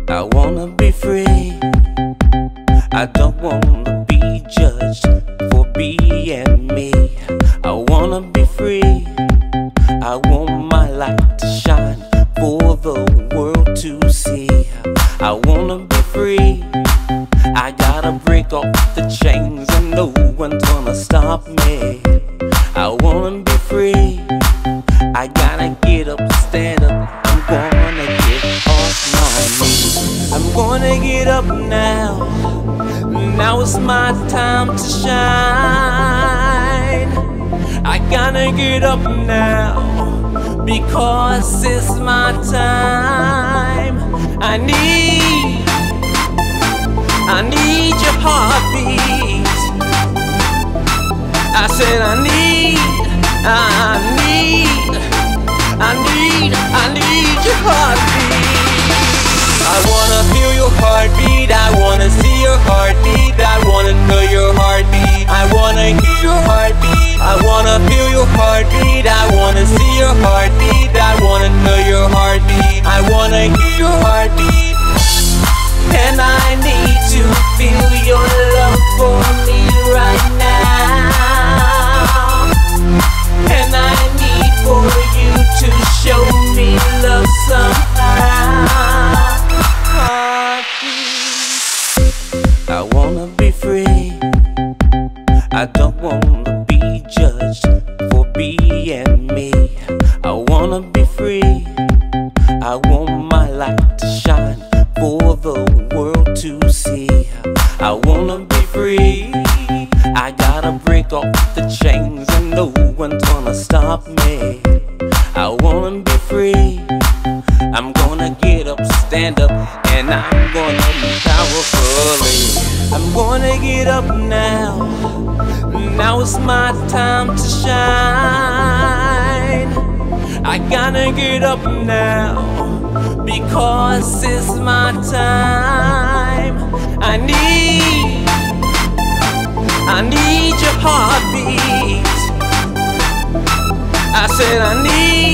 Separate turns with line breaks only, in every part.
I wanna be free. I don't wanna be judged for being me. I wanna be free. I want my light to shine for the world to see. I wanna be free. I gotta break off the chains and no one's gonna stop me. I wanna be free. I gotta get up, stand up. I'm gonna get off my knees. I'm gonna get up now. Now it's my time to shine. I gotta get up now because it's my time. I need your heartbeat. I said I need your heartbeat. I wanna feel your heartbeat. I wanna see your heartbeat. I wanna know your heartbeat. I wanna hear your heartbeat. I wanna feel your heartbeat. I wanna see your heartbeat. I wanna know your heartbeat. I wanna hear your heartbeat. And I need to feel your love for me right now. And I need for you to show me love somehow. I wanna be free. I don't wanna be judged for being me. I wanna be free. I want my light to shine for the world to see. I wanna be free. I gotta break off the chains and no one's gonna stop me. I wanna be free. I'm gonna get up, stand up, and I'm gonna be powerfully. I'm gonna get up now. Now it's my time to shine. I gotta get up now because it's my time. I need your heartbeat. I said I need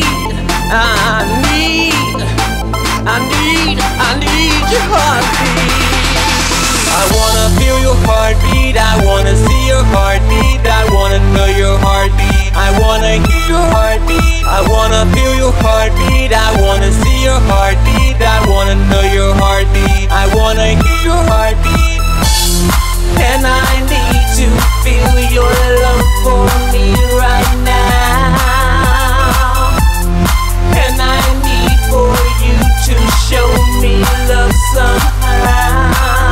your heartbeat. I wanna feel your heartbeat. I wanna see your heartbeat. I wanna know your heartbeat. I wanna hear your heartbeat. I wanna feel your heartbeat. I wanna see your heartbeat. I wanna know your heartbeat. I wanna hear your heartbeat. And I need to feel your love for me right now. And I need for you to show me love somehow.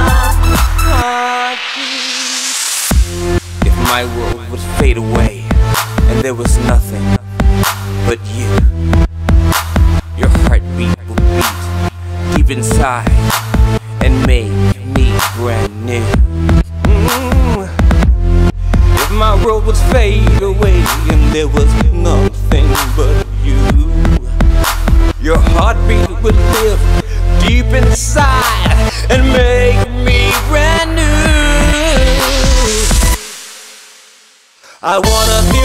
If my world would fade away and there was nothing but you, your heartbeat would beat deep inside and make me brand new. If my world would fade away and there was nothing but you, your heartbeat would live deep inside and make me brand new. I wanna feel